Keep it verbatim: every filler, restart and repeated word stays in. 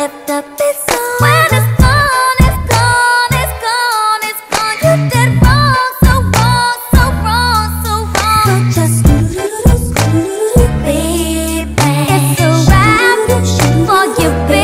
left up is on. When it's gone, it's gone, it's gone, it's gone. You did wrong, so wrong, so wrong, so wrong. So just baby, it's a wrap for you, baby.